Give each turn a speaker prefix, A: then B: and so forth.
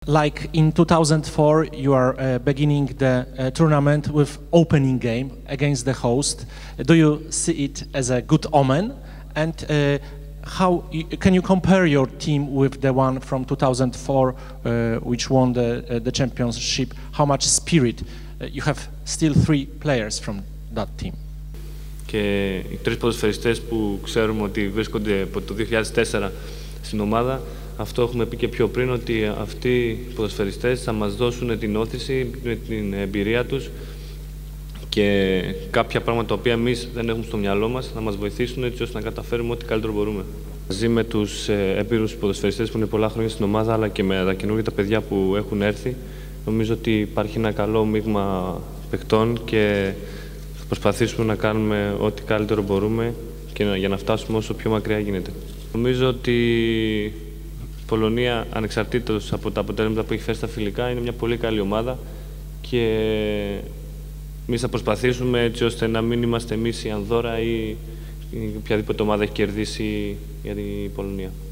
A: like in 2004, you are beginning the tournament with opening game against the host. Do you see it as a good omen? And can you compare your team with the one from 2004, which won the championship? How much spirit? You have still 3 players from that team.
B: Και οι 3 ποδοσφαιριστές που ξέρουμε ότι βρίσκονται από το 2004 στην ομάδα, αυτό έχουμε πει και πιο πριν, ότι αυτοί οι ποδοσφαιριστές θα μας δώσουν την όθηση με την εμπειρία τους και κάποια πράγματα τα οποία εμείς δεν έχουμε στο μυαλό μας να μας βοηθήσουν έτσι ώστε να καταφέρουμε ό,τι καλύτερο μπορούμε. Μαζί με τους έμπειρους ποδοσφαιριστές που είναι πολλά χρόνια στην ομάδα, αλλά και με τα καινούργια τα παιδιά που έχουν έρθει, νομίζω ότι υπάρχει ένα καλό μείγμα παικτών και θα προσπαθήσουμε να κάνουμε ό,τι καλύτερο μπορούμε και για να φτάσουμε όσο πιο μακριά γίνεται. Νομίζω ότι η Πολωνία, ανεξαρτήτως από τα αποτέλεσματα που έχει φέρει στα φιλικά, είναι μια πολύ καλή ομάδα και εμείς θα προσπαθήσουμε έτσι ώστε να μην είμαστε εμείς η Ανδώρα ή οποιαδήποτε ομάδα έχει κερδίσει για την Πολωνία.